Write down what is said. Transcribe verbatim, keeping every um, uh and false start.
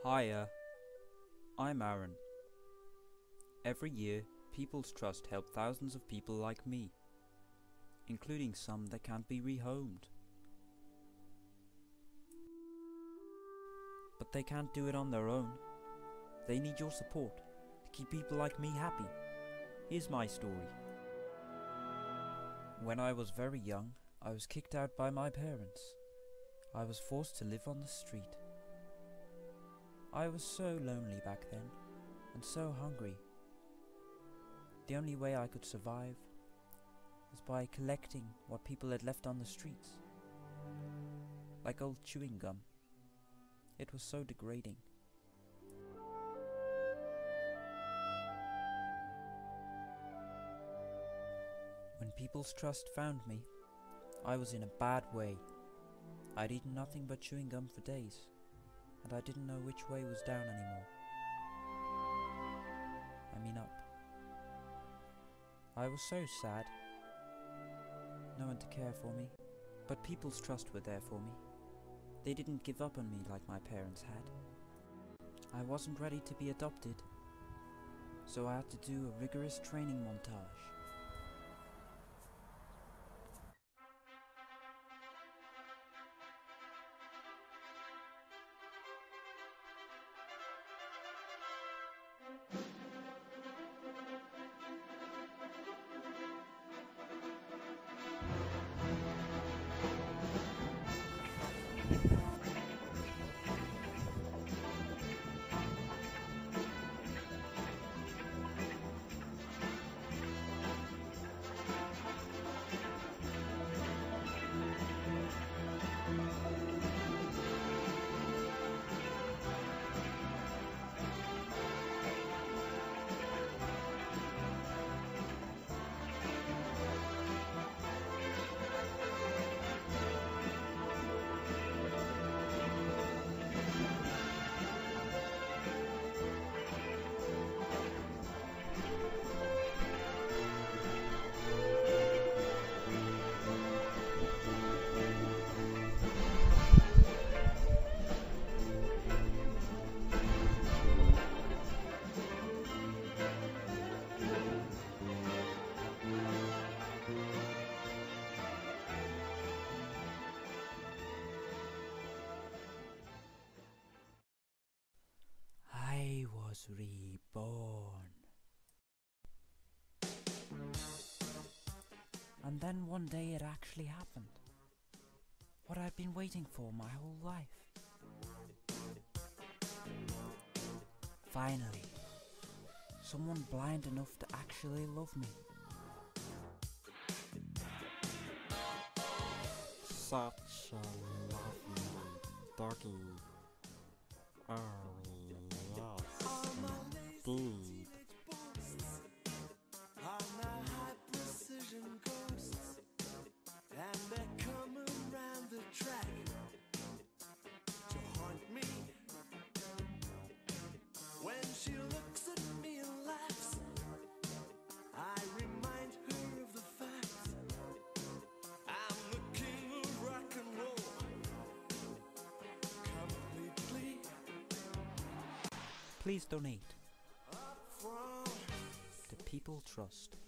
Hiya, I'm Aaron. Every year, People's Trust help thousands of people like me, including some that can't be rehomed. But they can't do it on their own. They need your support to keep people like me happy. Here's my story. When I was very young, I was kicked out by my parents. I was forced to live on the street. I was so lonely back then, and so hungry. The only way I could survive was by collecting what people had left on the streets, like old chewing gum. It was so degrading. When People's Trust found me, I was in a bad way. I'd eaten nothing but chewing gum for days, and I didn't know which way was down anymore. I mean up. I was so sad. No one to care for me, but People's Trust were there for me. They didn't give up on me like my parents had. I wasn't ready to be adopted, so I had to do a rigorous training montage. I was reborn. And then one day it actually happened. What I'd been waiting for my whole life. Finally, someone blind enough to actually love me. Such a lovely doggy. Oh yes, indeed. Please donate to People Trust.